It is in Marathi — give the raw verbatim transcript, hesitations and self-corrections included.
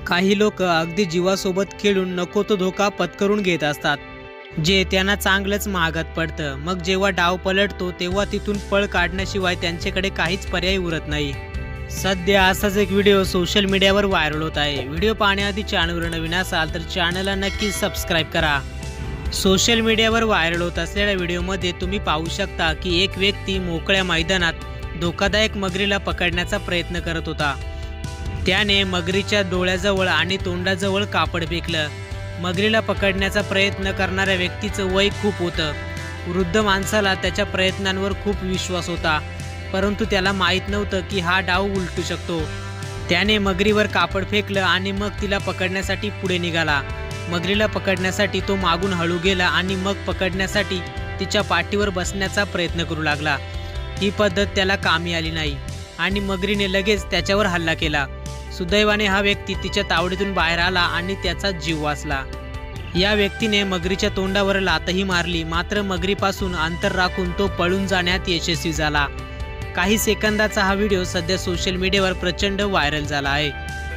काही लोक अगदी जीवासोबत खेळून नको तो धोका पत्करून घेत असतात, जे त्यांना चांगलंच महागात पडतं। मग जेव्हा डाव पलटतो तेव्हा तिथून पळ काढण्याशिवाय त्यांच्याकडे काहीच पर्याय उरत नाही। सध्या असाच एक व्हिडिओ सोशल मीडियावर व्हायरल होत आहे। व्हिडिओ पाहण्याआधी चॅनलवर नवीन असाल तर चॅनलला नक्की सबस्क्राईब करा। सोशल मीडियावर व्हायरल होत असलेल्या व्हिडिओमध्ये तुम्ही पाहू शकता की एक व्यक्ती मोकळ्या मैदानात धोकादायक मगरीला पकडण्याचा प्रयत्न करत होता। त्याने मगरीच्या डोळ्याजवळ आणि तोंडाजवळ कापड फेकलं। मगरीला पकडण्याचा प्रयत्न करणाऱ्या व्यक्तीचं वय खूप होतं। वृद्ध माणसाला त्याच्या प्रयत्नांवर खूप विश्वास होता, परंतु त्याला माहीत नव्हतं की हा डाव उलटू शकतो। त्याने मगरीवर कापड फेकलं आणि मग तिला पकडण्यासाठी पुढे निघाला। मगरीला पकडण्यासाठी तो मागून हळू गेला आणि मग पकडण्यासाठी तिच्या पाठीवर बसण्याचा प्रयत्न करू लागला। ही पद्धत त्याला कामी आली नाही आणि मगरीने लगेच त्याच्यावर हल्ला केला। सुदैवाने हा व्यक्ती तिच्या तावडीतून बाहेर आला आणि त्याचा जीव वाचला। या व्यक्तीने मगरीच्या तोंडावर लातही मारली, मात्र मगरीपासून अंतर राखून तो पळून जाण्यात यशस्वी झाला। काही सेकंदाचा हा व्हिडिओ सध्या सोशल मीडियावर प्रचंड व्हायरल झाला आहे।